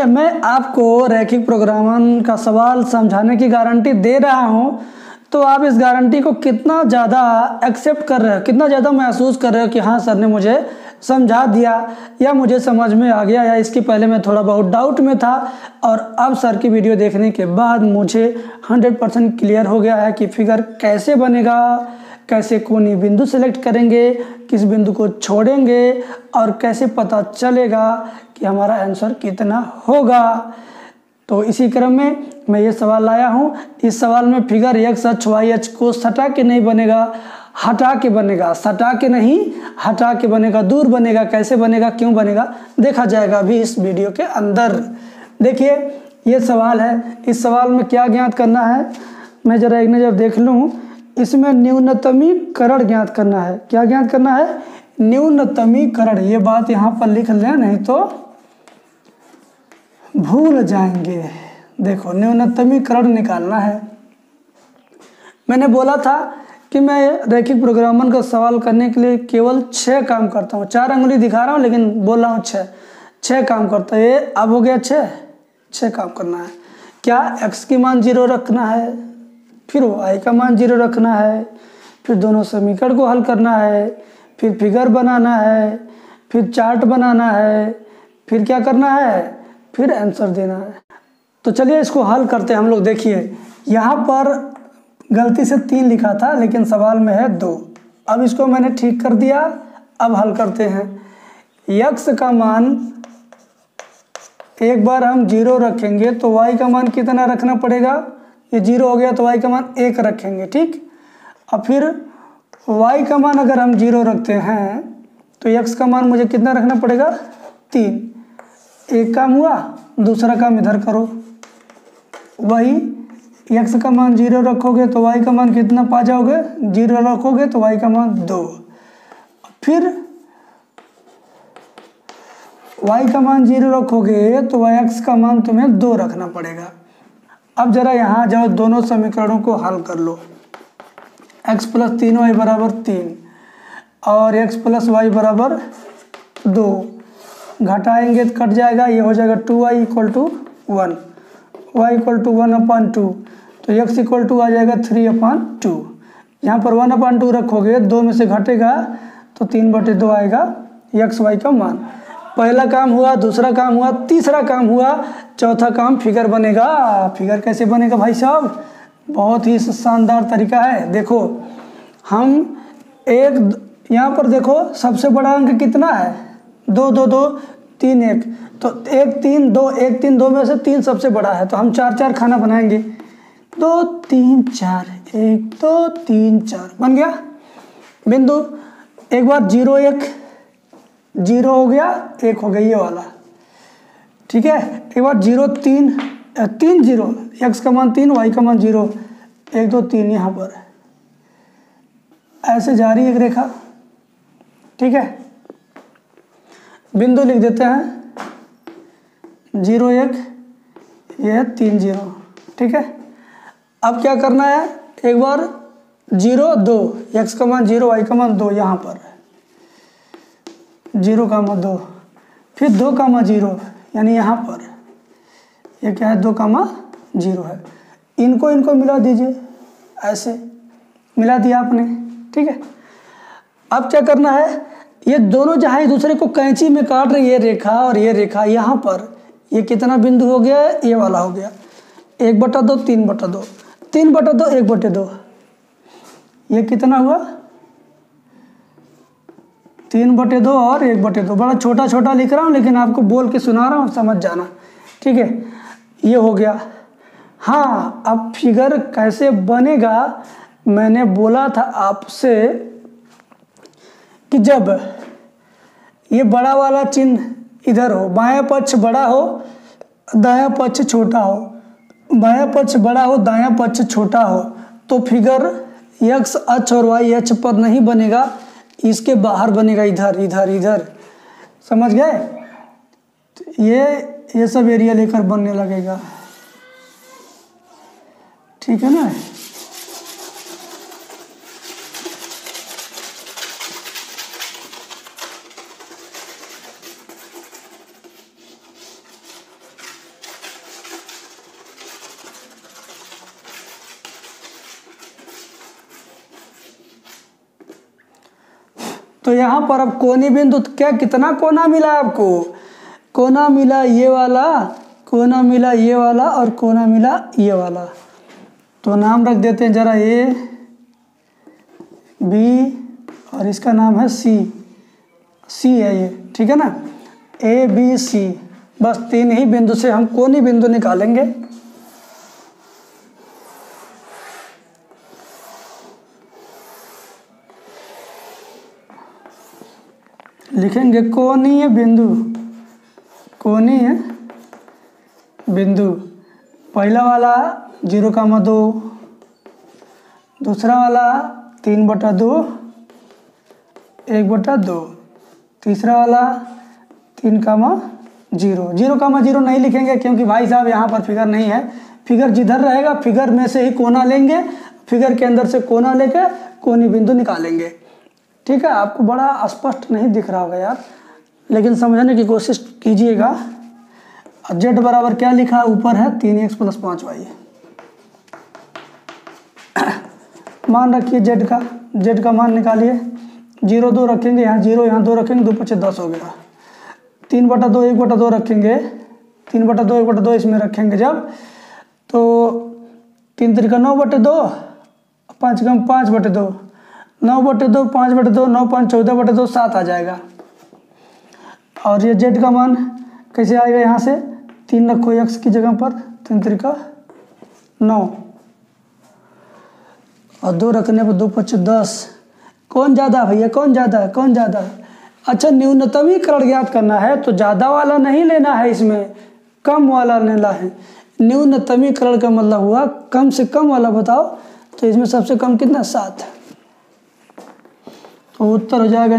देखिए, मैं आपको रैखिक प्रोग्रामन का सवाल समझाने की गारंटी दे रहा हूँ, तो आप इस गारंटी को कितना ज़्यादा एक्सेप्ट कर रहे हो, कितना ज़्यादा महसूस कर रहे हो कि हाँ सर ने मुझे समझा दिया या मुझे समझ में आ गया, या इसके पहले मैं थोड़ा बहुत डाउट में था और अब सर की वीडियो देखने के बाद मुझे 100% क्लियर हो गया है कि फिगर कैसे बनेगा, कैसे कोनी बिंदु सेलेक्ट करेंगे, किस बिंदु को छोड़ेंगे और कैसे पता चलेगा कि हमारा आंसर कितना होगा। तो इसी क्रम में मैं ये सवाल लाया हूँ। इस सवाल में फिगर एक्स अक्ष वाई अक्ष को सटा के नहीं बनेगा, हटा के बनेगा। सटा के नहीं, हटा के बनेगा, दूर बनेगा। कैसे बनेगा, क्यों बनेगा, देखा जाएगा अभी इस वीडियो के अंदर। देखिए ये सवाल है, इस सवाल में क्या ज्ञात करना है, मैं ज़रा एक नज़र देख लूँ। इसमें न्यूनतमीकरण ज्ञात करना है। क्या ज्ञात करना है, न्यूनतमीकरण। ये बात यहाँ पर लिख लें, नहीं तो भूल जाएंगे। देखो न्यूनतमीकरण निकालना है। मैंने बोला था कि मैं रैखिक प्रोग्रामन का सवाल करने के लिए केवल 6 काम करता हूँ। 4 अंगुली दिखा रहा हूँ लेकिन बोल रहा हूँ 6 काम करता है। ये अब हो गया 6 काम करना है। क्या x की मान 0 रखना है, फिर y का मान 0 रखना है, फिर दोनों समीकरण को हल करना है, फिर फिगर बनाना है, फिर चार्ट बनाना है, फिर क्या करना है, फिर आंसर देना है। तो चलिए इसको हल करते हैं हम लोग। देखिए यहाँ पर गलती से 3 लिखा था लेकिन सवाल में है 2। अब इसको मैंने ठीक कर दिया। अब हल करते हैं। x का मान एक बार हम 0 रखेंगे तो y का मान कितना रखना पड़ेगा, ये 0 हो गया तो y का मान 1 रखेंगे, ठीक। अब फिर y का मान अगर हम 0 रखते हैं तो x का मान मुझे कितना रखना पड़ेगा, 3। एक काम हुआ, दूसरा काम इधर करो। वही x का मान 0 रखोगे तो y का मान कितना पा जाओगे, 0 रखोगे तो y का मान 2। फिर y का मान 0 रखोगे तो x का मान तुम्हें 2 रखना पड़ेगा। अब जरा यहाँ जाओ, दोनों समीकरणों को हल कर लो। x + 3y = 3 और x + y = 2। घटाएंगे तो कट जाएगा, ये हो जाएगा 2y = 1, y = 1/2, तो x = आ जाएगा 3/2। यहाँ पर 1/2 रखोगे, 2 में से घटेगा तो 3/2 आएगा x y का मान। पहला काम हुआ, दूसरा काम हुआ, तीसरा काम हुआ, चौथा काम फिगर बनेगा। फिगर कैसे बनेगा भाई साहब, बहुत ही शानदार तरीका है। देखो हम एक यहाँ पर देखो सबसे बड़ा अंक कितना है, 2 2 2 3 1, तो 1 3 2 1 3 2 में से 3 सबसे बड़ा है, तो हम 4 4 खाना बनाएंगे। 2 3 4 1 2 3 4 बन गया बिंदु। एक बार 0 1 0 हो गया, 1 हो गया ये वाला, ठीक है। एक बार 0 3 3 0, x का मान 3 y का मान 0, 1 2 3 यहाँ पर ऐसे जा रही एक रेखा, ठीक है। बिंदु लिख देते हैं 0 1, ये है 3 0, ठीक है। अब क्या करना है, एक बार 0 2, x का मान 0 y का मान 2, यहाँ पर 0, 2, फिर 2, 0 यानी यहाँ पर ये क्या है, 2, 0 है। इनको मिला दीजिए, ऐसे मिला दिया आपने, ठीक है। अब क्या करना है, ये दोनों जहाँ एक दूसरे को कैंची में काट रहे, ये रेखा और ये रेखा, यहाँ पर ये कितना बिंदु हो गया, ये वाला हो गया 1/2 3/2 3/2 1/2, ये कितना हुआ 3/2 और 1/2। बड़ा छोटा छोटा लिख रहा हूँ लेकिन आपको बोल के सुना रहा हूँ, समझ जाना, ठीक है। ये हो गया। हाँ, अब फिगर कैसे बनेगा, मैंने बोला था आपसे कि जब ये बड़ा वाला चिन्ह इधर हो, बायां पक्ष बड़ा हो दायां पक्ष छोटा हो, बायां पक्ष बड़ा हो दायां पक्ष छोटा हो, तो फिगर x अक्ष और y अक्ष पर नहीं बनेगा, इसके बाहर बनेगा, इधर इधर इधर, समझ गए। तो ये सब एरिया लेकर बनने लगेगा, ठीक है ना। तो यहाँ पर अब कोनी बिंदु क्या कितना कोना मिला आपको? कोना मिला ये वाला, कोना मिला ये वाला और कोना मिला ये वाला। तो नाम रख देते हैं जरा ए बी और इसका नाम है सी। सी है ये, ठीक है ना, ए बी सी। बस 3 ही बिंदु से हम कोनी बिंदु निकालेंगे। लिखेंगे कोणीय बिंदु, कोणीय बिंदु। पहला वाला 0,2, दूसरा वाला 3/2, 1/2, तीसरा वाला 3,0। 0,0 नहीं लिखेंगे क्योंकि भाई साहब यहाँ पर फिगर नहीं है। फिगर जिधर रहेगा फिगर में से ही कोना लेंगे, फिगर के अंदर से कोना लेकर कोनी बिंदु निकालेंगे। ठीक है, आपको बड़ा स्पष्ट नहीं दिख रहा होगा यार, लेकिन समझने की कोशिश कीजिएगा। जेड बराबर क्या लिखा है ऊपर है 3x + 5y। मान रखिए जेड का मान निकालिए। 0 2 रखेंगे, यहाँ 0 यहाँ 2 रखेंगे, 2 × 5 = 10 हो गया। 3/2 1/2 रखेंगे, 3/2 1/2 इसमें रखेंगे जब, तो 3 × 9/2, 5 × 5/2, 9/2 5/2, 9 5 14/2, 7 आ जाएगा। और ये जेड का मान कैसे आएगा? यहाँ से 3 रखो x की जगह पर, 3 × 9 और 2 रखने पर 2 × 5 = 10। कौन ज़्यादा भैया, कौन ज़्यादा है, कौन ज़्यादा है? अच्छा, न्यूनतमीकरण ज्ञात करना है तो ज़्यादा वाला नहीं लेना है, इसमें कम वाला लेना है। न्यूनतमीकरण का मतलब हुआ कम से कम वाला बताओ, तो इसमें सबसे कम कितना? 7 है। तो उत्तर हो जाएगा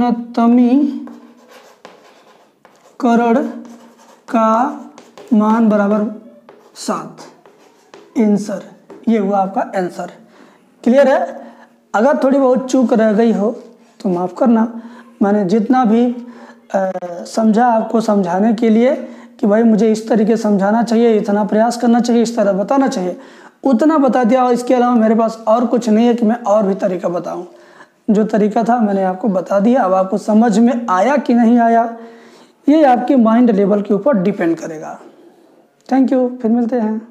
न्यूनतमीकरण का मान बराबर 7। आंसर ये हुआ आपका आंसर। क्लियर है? अगर थोड़ी बहुत चूक रह गई हो तो माफ़ करना। मैंने जितना भी समझा आपको समझाने के लिए कि भाई मुझे इस तरीके समझाना चाहिए, इतना प्रयास करना चाहिए, इस तरह बताना चाहिए, उतना बता दिया। और इसके अलावा मेरे पास और कुछ नहीं है कि मैं और भी तरीका बताऊं। जो तरीका था मैंने आपको बता दिया। अब आपको समझ में आया कि नहीं आया, ये आपके माइंड लेवल के ऊपर डिपेंड करेगा। थैंक यू, फिर मिलते हैं।